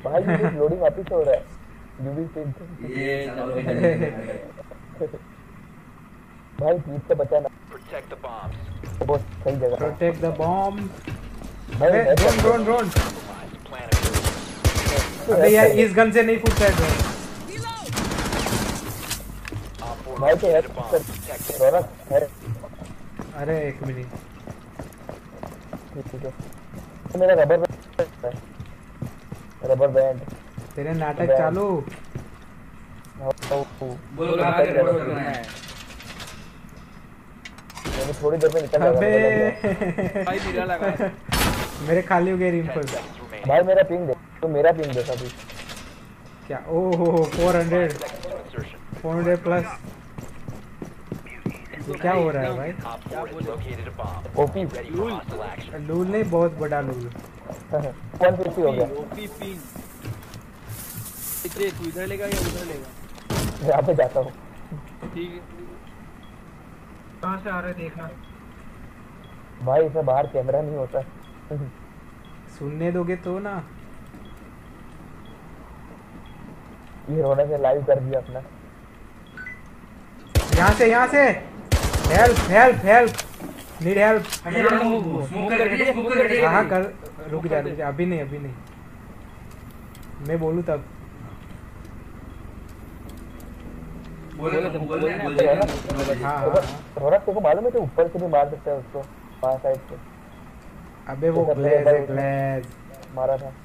भाई ये लोडिंग वापस हो रहा है यूवी स्पीड ये चलो भाई जीत से बचाना Protect the bombs. बहुत सही जगह प्रोटेक्ट द बॉम्ब। भाई अबे drone drone drone. Plan of अबे यार इस गन से नहीं फूटता है ड्रोन। Op 4 भाई तो located a bomb. Protect it. रौनक है अरे एक मिनट। ठीक है मेरा रबर बैंड तेरे नाटक चालू। बोलो कहाँ के रिपोर्ट करना है मैंने थोड़ी देर में निकल अबे जाएगा भाई मेरा लगा है। मेरे खाली हो गए रिंफल। Seconds remaining. भाई मेरा पिंग दे तो मेरा पिंग दे अभी क्या ओहो 400 Seconds to insertion. 400 प्लस। ये क्या हो रहा है भाई? Op 4 has located a bomb. Op Ready for hostile action. लूल नहीं बहुत बड़ा लूल। 150 हो गया ओपी पिंग। इतने तू इधर लेगा या उधर लेगा? यहाँ पे जाता हूँ ठीक है। कहाँ से आ रहे देखना। भाई इसमें बाहर कैमरा नहीं होता सुनने दोगे तो ना। ये रोना से लाइव कर दिया अपना यहाँ से help help help need help. Smoke करके हाँ कर रुक जा अभी नहीं मैं बोलूँ तब। बोले हाँ रोना तेरे को मालूम है तो ऊपर से भी मार सकता है उसको वहाँ साइड से अबे वो ग्लेज है ग्लेज। मारा था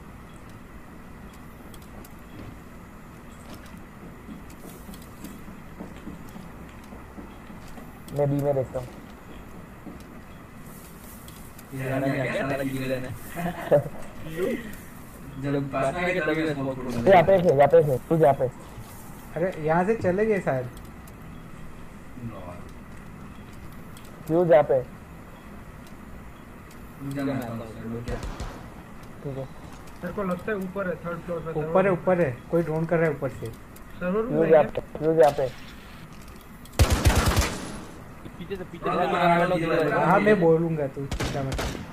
मैं बी में देखता हूँ जब पास में आके तभी मैं स्मोक करूंगा यहाँ पे है तू यहाँ पे अरे यहाँ से चले गए शायद। क्यों यहाँ पे ठीक है मेरे को लगता है ऊपर है, थर्ड फ्लोर पे। ऊपर है कोई ड्रोन कर रहा है ऊपर से। सर्वर क्यों में यहाँ पे पीछे से हाँ मैं बोलूंगा तू चिंता मत कर।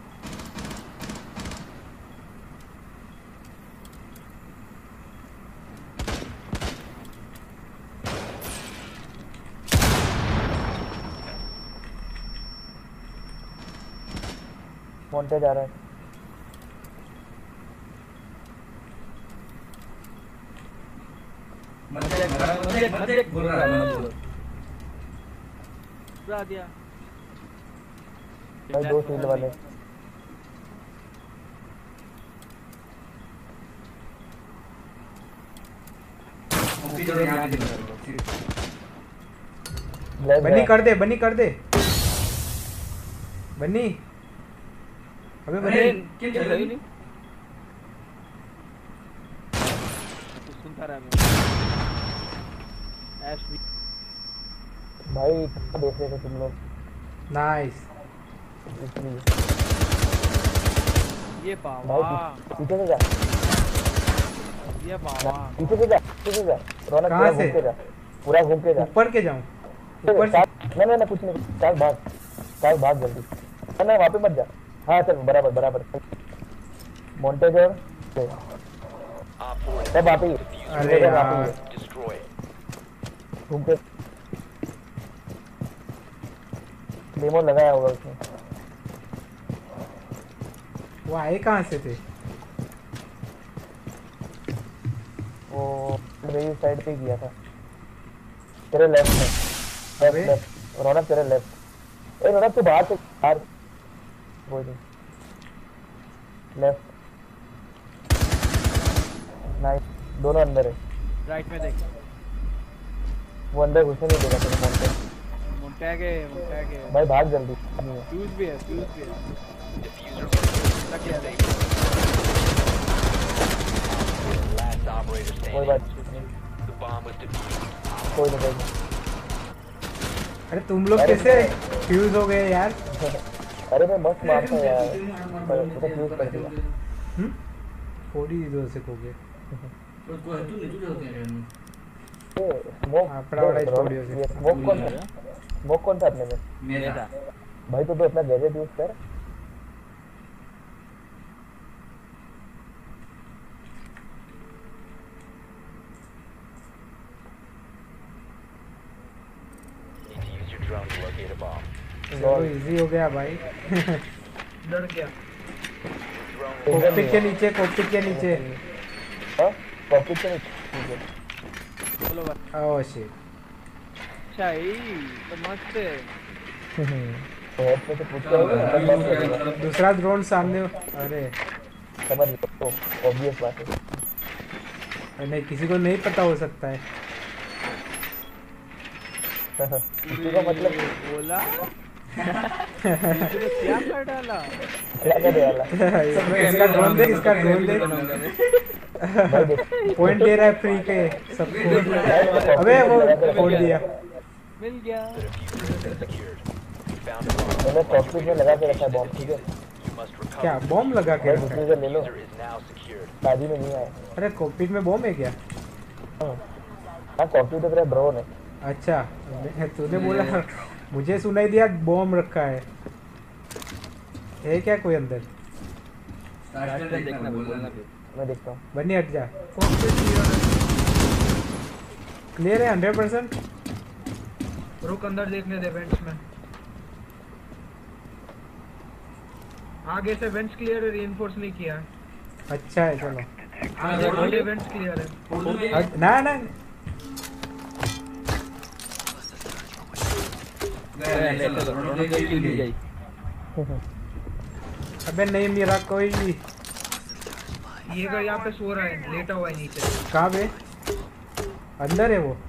मोंटे जा रहा है मत बोल रहा है उड़ा दिया। भाई दो फील्ड वाले बन्नी कर दे बन्नी अबे बन्नी कुछ सुनता रहा मैं। ऐश भी भाई देख रहे थे तुम लोग नाइस। इसलिए ये भाई बाबा पीछे से जा ये बाबा पीछे से जा रौनक कहाँ से? पूरा घूम के जा ऊपर के जाऊँ ऊपर से। ना कुछ नहीं चाल भाग जल्दी ना वहाँ पे मत जा हाँ चल बराबर मोंटेज और Op 4 सब आप ही अरे यार destroy. घूम के डेमो लगाया होगा उसने वो आए कहाँ से थे? वो मेरी साइड पे किया था तेरे लेफ्ट में अबे लेफ्ट रौनक तेरे लेफ्ट ए रौनक तू बाहर से बाहर वो लेफ्ट नाइस दोनों अंदर है राइट में देख। वो अंदर घुसने नहीं देगा तेरे फोन पे मुंटैग भाई भाग जल्दी फ्यूज भी है लग गया देख। Last operator कोई standing. बात नहीं The bomb was defused. कोई नहीं अरे तुम लोग कैसे फ्यूज हो गए यार? अरे मैं मस्त मारता हूँ यार पर मुझे फ्यूज कर दिया थोड़ी इधर से हो गए। स्मोक अपना बड़ा स्टूडियो से। स्मोक कौन था अपने में मेरा भाई तो अपना गैजेट यूज कर locate a bomb. चलो इजी हो गया भाई। डर गया। Drone कॉकपिट के नीचे, कॉकपिट के नीचे। हाँ कॉपी से नीचे। बोलो बस। Oh shit. शाही तो मस्त है। हेड पे से पूछ के दूसरा ड्रोन सामने। अरे समझ लो ऑब्वियस बात है। नहीं, किसी को नहीं पता हो सकता है। किसी का मतलब बोला तूने क्या कर डाला? क्या कर डाला? इसका ड्रोन दे, इसका ड्रोन दे। पॉइंट दे रहा है फ्री के सबको। अबे वो फोड़ दिया। मिल गया। the diffuser has been secured. You found a bomb. मैंने कॉकपिट में लगा के रखा है बॉम्ब, ठीक है? You must recover. क्या बॉम्ब लगा के भाई रखा है? दूसरी से ले लो, Diffuser is now secured. शादी में नहीं आया। अरे कॉकपिट में बॉम्ब है क्या? हाँ कॉकपिट तो तेरा ड्रोन है। अच्छा, तूने बोला, मुझे सुनाई दिया बॉम्ब रखा है क्या कोई अंदर? देखना बोलना फिर। मैं देखता हूँ। बन्नी हट जा। कॉकपिट क्लियर है। क्लियर है 100%? रुक अंदर देखने दे वेंट्स में। आगे से वेंट्स क्लियर है, रीइंफोर्स नहीं किया है। अच्छा है, चलो। आगे वेंट्स क्लियर है। ना ना अबे नहीं, मेरा कोई। ये का यहाँ पे सो रहा है, लेटा हुआ है नीचे। कहाँ पे? अंदर है वो?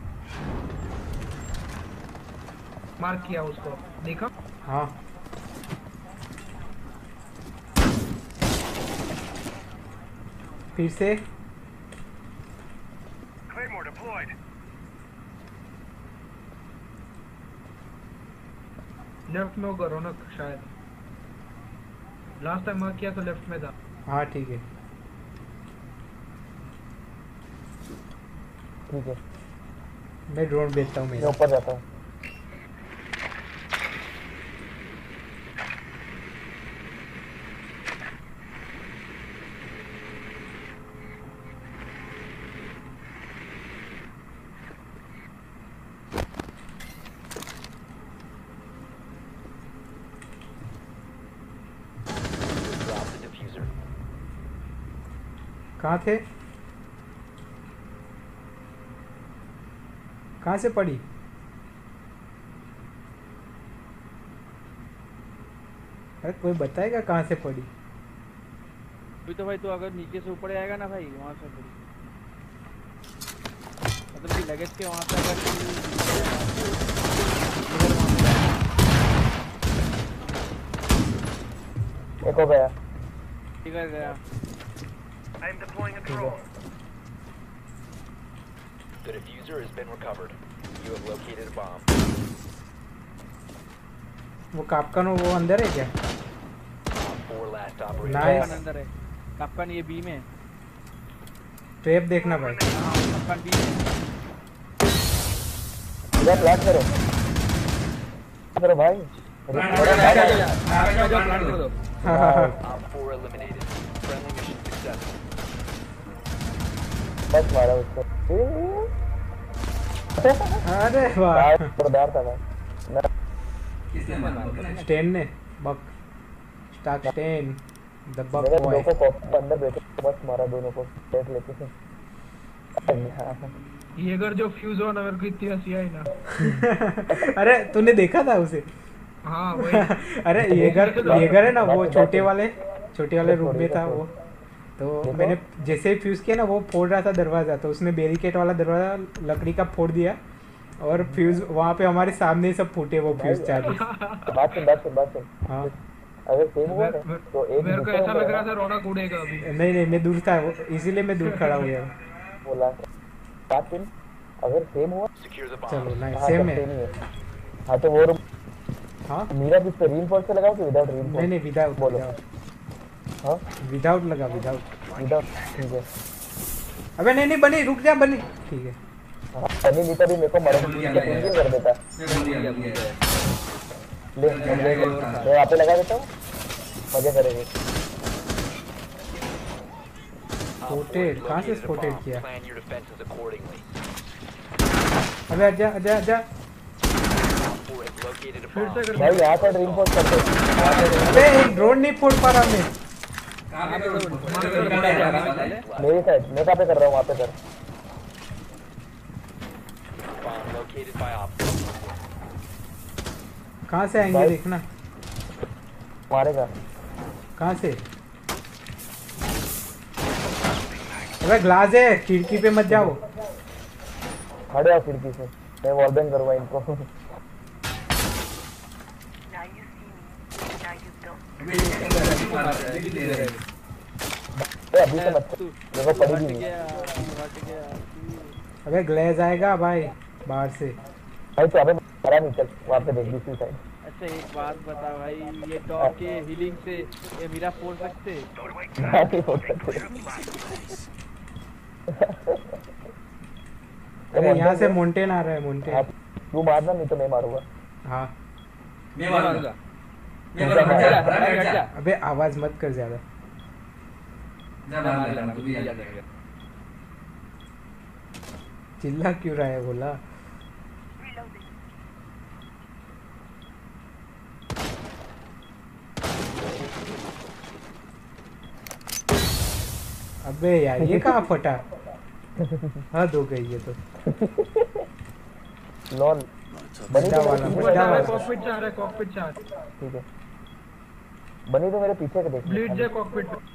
मार्क किया उसको, देखा? हाँ। फिर से लेफ्ट में होगा रौनक शायद। लास्ट टाइम मार्क किया तो लेफ्ट में था। हाँ ठीक है। ठीक है, मैं ड्रोन भेजता हूँ मैं मेरा। ऊपर जाता हूँ। Drop the diffuser. कहाँ थे? कहाँ से पड़ी? अरे कोई बताएगा कहाँ से पड़ी? अभी तो भाई तू अगर नीचे से ऊपर आएगा ना भाई, वहाँ से पड़ी। मतलब कि लगेज के वहाँ पे अगर एक हो गया। ठीक है गया। The diffuser has been recovered. You have located a bomb. वो कापकन वो अंदर है क्या? Op 4 last operator. Nice. कप्तान अंदर है। कप्तान ये बी में। ट्रैप देखना भाई। कप्तान बी में। इधर प्लाट करो, करो भाई। हाँ हाँ हाँ। Op 4 eliminated. Friendly mission successful. बस मारा उसको। अरे वाह। जोरदार था भाई। किसने मारा? स्टेन ने बक स्टाक स्टेन द बक मेरे बॉय। दो को कॉप अंदर बैठे बस मारा दोनों को देख लेते हैं। ये अगर जो फ्यूज हुआ ना, मेरे को इतनी हंसी आई ना। अरे तूने देखा था उसे? हाँ वही। अरे येगर है ना, वो छोटे वाले रूम में था वो। तो मैंने जैसे ही फ्यूज किया ना, वो फोड़ रहा था दरवाजा, तो उसने बैरिकेड वाला दरवाजा लकड़ी का फोड़ दिया और फ्यूज वहाँ पे हमारे सामने ही सब फूटे वो फ्यूज 40। बात सुन। हाँ अगर सेम हुआ ना तो एक मेरे को ऐसा लग रहा था रौनक उड़ेगा अभी। नहीं, मैं दूर था, इसीलिए मैं दूर खड़ा हो गया। बोला बात सुन, अगर सेम हुआ Secure the चलो bomb. नाइस, हाँ, सेम तब है। same ही है। हाँ तो वो रूम हाँ मेरा किस पे रीइंफोर्स से लगाओ कि विदाउट रीइंफोर्स? नहीं विदाउट बोलो। हाँ विदाउट लगा विदाउट। विदाउट, ठीक है। अबे नहीं बनी, रुक जा बनी। ठीक है हाँ बनी नहीं तो भी मेरे को मरद कर देता। ले मैं वहाँ पे लगा देता हूँ, मजे करेंगे। Op 4 Spotted. has कहाँ से located a spotted bomb. किया? Plan your defenses accordingly. अबे आजा। Op 4 has located a फिर bomb. से कर भाई यहाँ पर reinforce करते हैं। अबे एक ड्रोन नहीं फोड़ पा रहा मैं। कहाँ पे करो? मेरी साइड मैं कहाँ पे कर रहा हूँ वहाँ पे कर। Bomb located by op. कहाँ से आएंगे भाई। देखना। मारेगा। कहाँ से? अबे ग्लास है, खिड़की पे मत जाओ। खड़े आओ खिड़की से। मैं वॉल बैंग करूँगा इनको। अभी तो मत देखो पड़ी भी नहीं। अबे ग्लेज आएगा भाई बाहर से। भाई तो अबे मारा नहीं, चल वहाँ पे देख दूसरी साइड। अच्छा एक बात बता भाई, ये डॉग के हीलिंग से ये मेरा फोड़ सकते? नहीं हो सकते। अरे यहाँ से मोन्टेन आ रहा है, मोन्टेन। आप तू मारना नहीं तो मैं मारूंगा। हाँ मैं मारूंगा। मैं मारूंगा। हट जा। अबे आवाज मत कर ज्यादा। जा मार लेना, तू भी जा। चिल्ला क्यों रहा है बोला? अबे यार ये कहाँ फटा? हद हो गई ये तो। लॉल बनी बड़ा तो वाला, मेरे बड़ा वाला। कॉकपिट से आ रहा है, कॉकपिट से आ रहा है। ठीक है बनी तो मेरे पीछे के देख। ब्लीड जे कॉकपिट पे।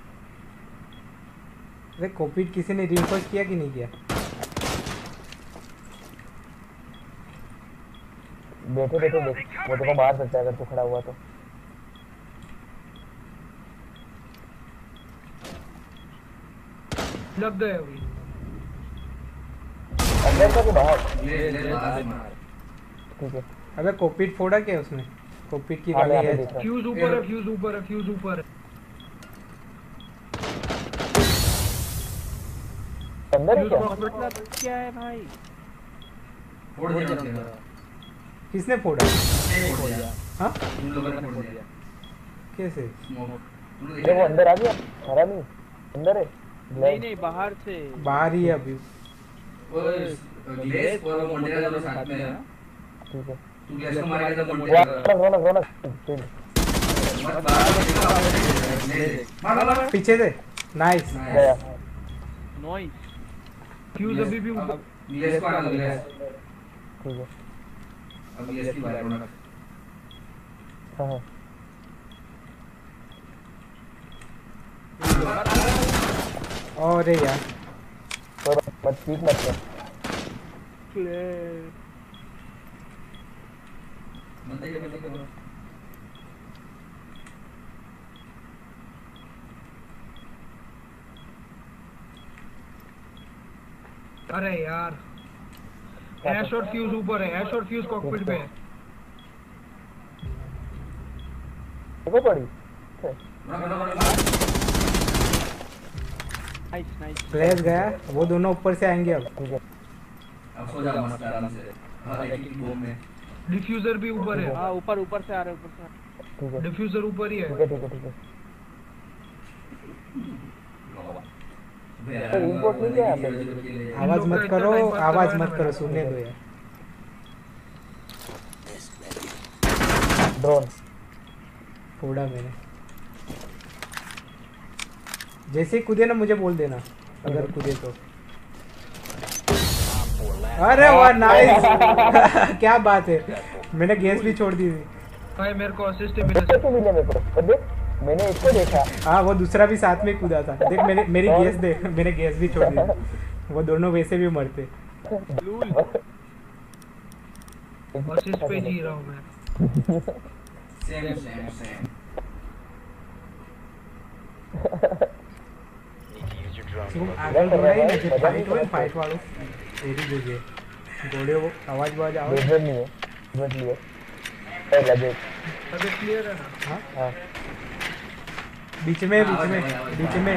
अरे कोपिट किसी ने रिइंफोर्स किया कि नहीं किया? बैठे बैठे देख, वो देखो मार सकता है अगर तू खड़ा हुआ तो। लग गए अभी। अंदर का कि बाहर? ले बाहर मार। ठीक है अबे कोपिट फोड़ा क्या उसने? कोपिट की हाँ मैं गाली यहाँ पे है। देख रहा हूँ। फ्यूज ऊपर है, फ्यूज ऊपर है, फ्यूज ऊपर है। अंदर है फ्यूज क्या? कॉकपिट। मतलब क्या है भाई? फोड़ दिया उसने। किसने फोड़ा? नहीं फोड़ दिया। हाँ उन लोगों ने फोड़ दिया। कैसे? स्मोक। उन लोग अरे वो अंदर आ गया। हरा नहीं अंदर है। नहीं नहीं बाहर से। बाहर ही है अभी। वो ग्लेस और मोंटेरा दोनों साथ में है। ठीक है तू ग्लेस को मारेगा तो मोंटेरा रौनक रौनक ठीक। मत बाहर मार मार। पीछे से नाइस। गया। नॉइस। फ्यूज अभी भी ऊपर। ग्लेस को आना दो ग्लेस। ठीक है अब ग्लेस की बारी होना। हाँ हाँ अरे यार कोई बात मत पीक मत कर। बताइए। अरे यार ऐश और फ्यूज ऊपर है, ऐश और फ्यूज कॉकपिट पे है। देखो पड़ी। Nice nice. ग्लेज गया, वो दोनों ऊपर से आएंगे अब। ठीक है अब सो जा मस्त आराम से। हाँ एक बूम में। डिफ्यूजर भी ऊपर है। हाँ ऊपर ऊपर से आ रहे, ऊपर से आ रहे। ठीक है डिफ्यूजर ऊपर ही है। ठीक है ठीक है ठीक है। तो रिपोर्ट नहीं किया आपने? आवाज मत करो, आवाज मत करो, सुनने दो यार। ड्रोन फोड़ा मैंने। जैसे ही कूदे ना मुझे बोल देना अगर कूदे तो। अरे वाह नाइस। क्या बात है, मैंने गैस भी छोड़ दी थी। भाई मेरे को असिस्ट मिला। कैसे मिले मेरे को? और देख मैंने इसको देखा। हाँ वो दूसरा भी साथ में कूदा था। देख मेरी गैस देख, मैंने गैस भी छोड़ दी थी। वो दोनों वैसे भी मरते। असिस्ट पे जी रहा हूँ मैं। Same same same. Need to use your drone to तुम locate. आगे बढ़ रही मुझे फाइट हो, फाइट वालों तेरी जगह गोले वो आवाज आओ। बेजर नहीं है बेजर लिए है लगे। अबे क्लियर है ना? हाँ हाँ बीच में बीच में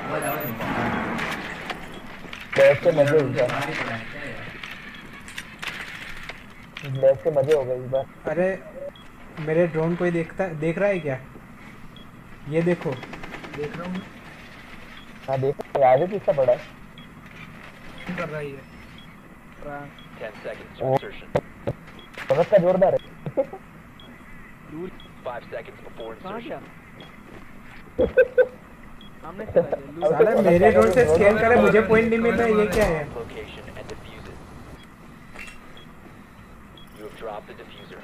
ब्लैक के मजे हो गए। ब्लैक के मजे हो गए इस बार। अरे मेरे ड्रोन कोई देख रहा है क्या? ये देखो। देख रहा हूँ। हाँ देख आगे किसका पड़ा है? कर रही है। 10 seconds to insertion. भगत का जोरदार है। 5 seconds before कहाँ insertion. गया सामने चला गया लूट साला मेरे ड्रोन से स्कैन करे, मुझे पॉइंट नहीं मिल रहा है, ये क्या है? Location and defuse it. You have dropped the diffuser.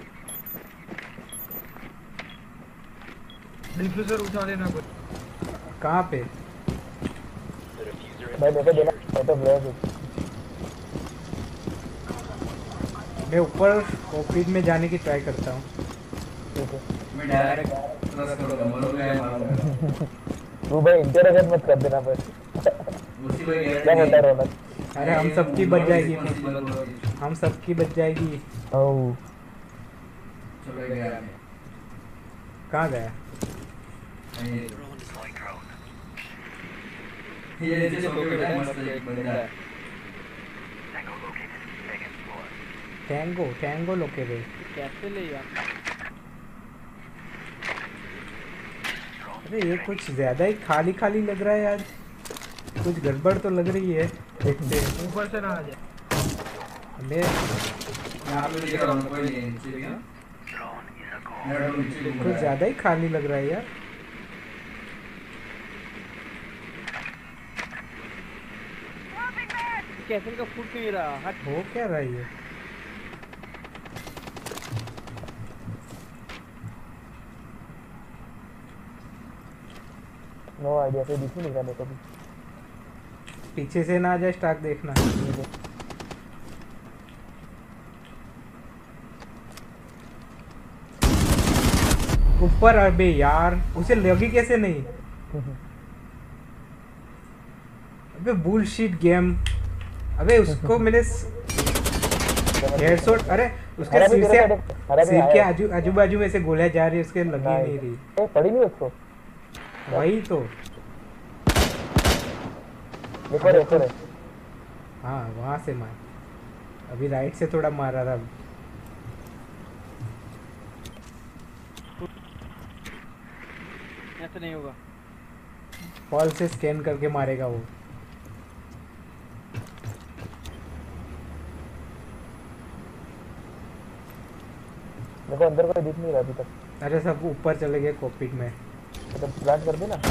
Diffuser उठा लेना कुछ। कहाँ पे? The diffuser is भाई देखो देना, मैं तो ब्लैक हूँ। मैं ऊपर कॉकपिट में जाने की ट्राई करता हूँ। ठीक है मैं डायरेक्ट ट्रस्ट करूंगा, मरूंगा या मारूंगा। तू भाई इंटरनेट मत कर देना पर। उसी में क्या बोलता है रौनक? अरे हम सबकी बच जाएगी, चलो हम सबकी बच जाएगी। ओह गया मैं। कहाँ गया? ये नीचे सो के बैठा है, मस्त एक बंदा है। Tango located. कैसे ले यार अरे ये कुछ ज्यादा ही खाली खाली लग रहा है यार, कुछ गड़बड़ तो लग रही है। देखते हैं। ऊपर से ना आ जाए। मैं यहाँ पे दिख रहा हूँ, कोई नहीं है नीचे भी, हाँ? मेरा ड्रोन नीचे घूम कुछ रहा है। ज्यादा ही खाली लग रहा है यार। कैसे का फूट क्यों नहीं रहा हट हो क्या रहा है ये? नो आइडिया, से दिख ही नहीं रहा मेरे को भी। पीछे से ना आ जाए, स्टार्ट देखना। ऊपर, अबे यार उसे लगी कैसे नहीं? अबे बुलशिट गेम। अबे उसको मैंने हेडशॉट, अरे उसके हरा भी सिर गिरा से था, हरा भी सिर के आया। आजू बाजू में से गोलियां जा रही है, उसके लगी नहीं रही। ए, पड़ी नहीं उसको। वही तो। ऊपर है, ऊपर है। हाँ वहां से मार, अभी राइट से थोड़ा मारा था। ऐसा नहीं होगा फॉल से स्कैन करके मारेगा वो। मेरे को अंदर कोई दिख नहीं रहा अभी तक। अरे सब ऊपर चले गए कॉकपिट में। तो प्लांट कर देना।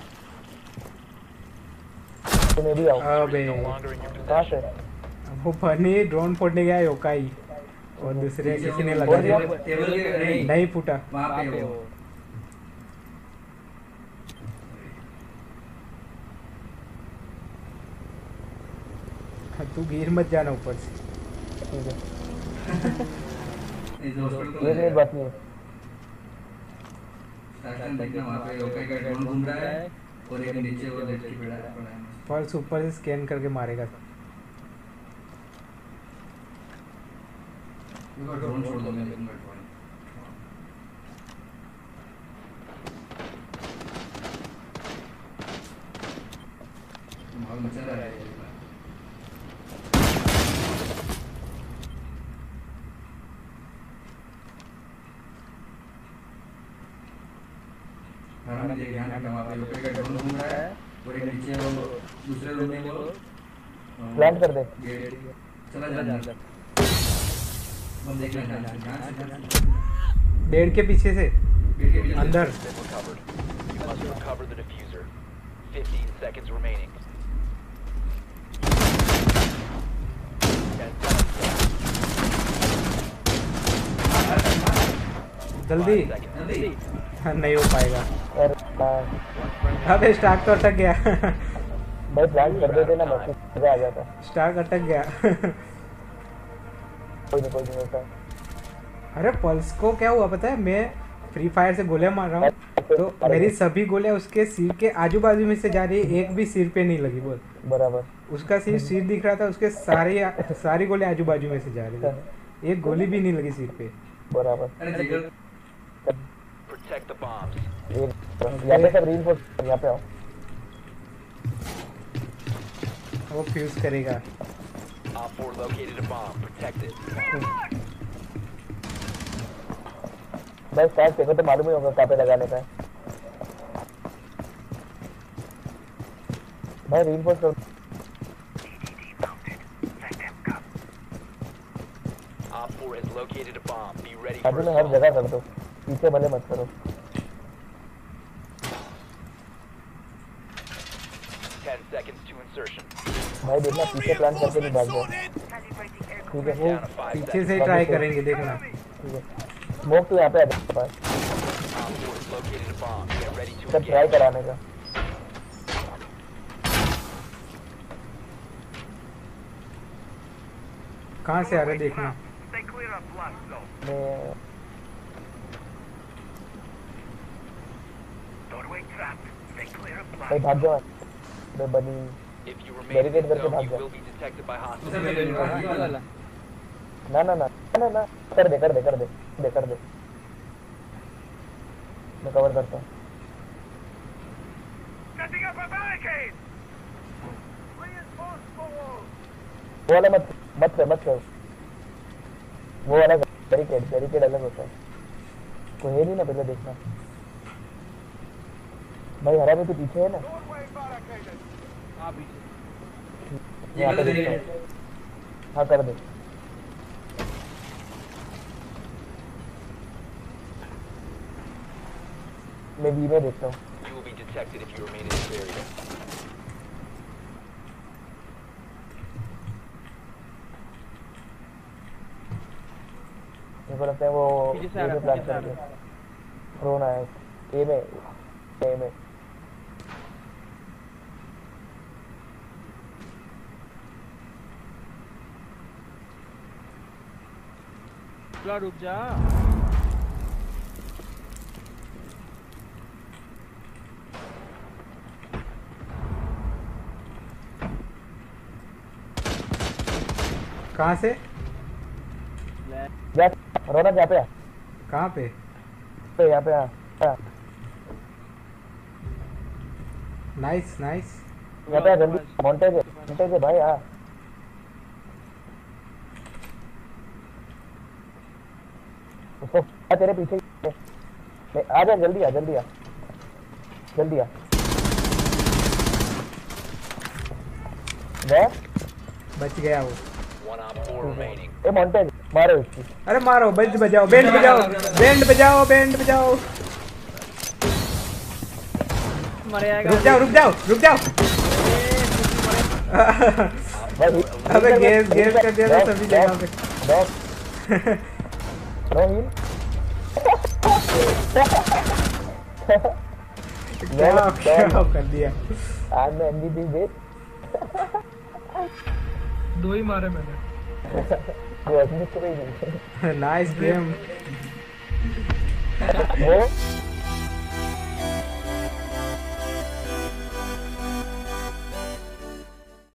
तो मैं भी आऊँ। अबे No longer in your कहाँ possession. से? वो फनी ड्रोन फोड़ने गया योकाई, और दूसरे किसी ने लगा दिया। टेबल के नहीं, नहीं फूटा। वहाँ वहाँ पे पे वो। वो तू गिर मत जाना ऊपर से। ठीक है, इस हॉस्पिटल को ये ले नहीं बात नहीं है। स्टेशन देखना, वहाँ पे ओके का ड्रोन घूम रहा है और एक नीचे वो लेट के पड़ा है। फॉल्स ऊपर से स्कैन करके मारेगा। देखो ड्रोन छोड़ दो, मैं देखूंगा ड्रोन। माहौल मचा रहा है ये। हाँ, मैं देख ध्यान रखना, वहाँ पे ओके का ड्रोन घूम रहा है और एक नीचे वो दूसरे रूम में वो प्लांट कर दे। गेट चला जा अंदर। बंद देखना ध्यान से। पेड़ के पीछे से गेट के पीछे अंदर। Been recovered. You must recover the diffuser. 15 seconds remaining. 10 seconds. जल्दी। 5 seconds. जल्दी। हाँ, नहीं हो पाएगा। और अबे स्टार्ट तो अटक गया। भाई प्लांट कर देते ना, बस मजा आ जाता। स्टार्ट अटक गया। कोई नहीं होता। अरे पल्स को क्या हुआ पता है, मैं फ्री फायर से गोलियां मार रहा हूँ तो मेरी सभी गोलियां उसके सिर के आजू बाजू में से जा रही है, एक भी सिर पे नहीं लगी। बोल, बराबर। उसका सिर दिख रहा था, उसके सारी गोलियां आजू बाजू में से जा रही थी, एक गोली भी नहीं लगी सिर पे। बराबर। अरे जिगर Protect the bombs. यहाँ पे सब रीइंफोर्स, यहाँ पे आओ। वो फ्यूज करेगा। Op 4 located a bomb. Protect it. भाई स्टैक देखो तो मालूम ही होगा कहाँ पे लगाने का है। भाई रीइंफोर्स कर। Op 4 4 has located a bomb. Be ready बाजू for में हर assault. जगह कर दो, पीछे भले मत करो। 10 seconds to insertion. भाई देखना पीछे प्लान करके नहीं भाग जाए। ठीक है वो Down to 5 पीछे seconds. से ही ट्राई करेंगे देखना। ठीक है स्मोक तो यहाँ पे आ जाए पास, Op 4 has located a bomb. Get ready to सब ट्राई engage. कराने का। कहाँ से आ रहा है देखना। मैं भाई भाग जाओ, मैं बनी If you remain in Barricade this करके zone, भाग you जाओ। will be detected by उसे hostiles. पहले ये वाला ना ना ना ना ना कर दे कर दे कर दे कर दे, मैं कवर करता हूँ। वो वाला मत मत कर वो वाला बैरिकेड अलग होता है, कोई है नहीं ना, पहले देखना। भाई हरा में तो पीछे है ना, हाँ पीछे यहाँ पे देखता हूँ। हाँ कर दे, मैं वी में देखता हूँ। You will be detected if you remain in this area. मेरे को लगता है वो पीछे से आ रहा है, प्लान पीछे से आ करके रहा ड्रोन आया ए में थोड़ा रुक जा। कहाँ से? ले जा रौनक यहाँ पे आ, कहाँ पे? तो यहाँ पे आ, नाइस नाइस। यहाँ पे आ जल्दी, मॉन्टेज है भाई, आ उसको आ, तेरे पीछे आ जा, जल्दी आ गया बच गया वो। One op 4 remaining. A montage मारो इसकी। अरे मारो, बैंड बजाओ बैंड बजाओ। मर जाएगा। रुक जाओ। भाई अबे गेस कर दिया था सभी जगह पे। नो हील क्या कर दिया। आज मैं एमवीपी दे 2 ही मारे मैंने। वो एडमिट को ही नहीं नाइस गेम। वो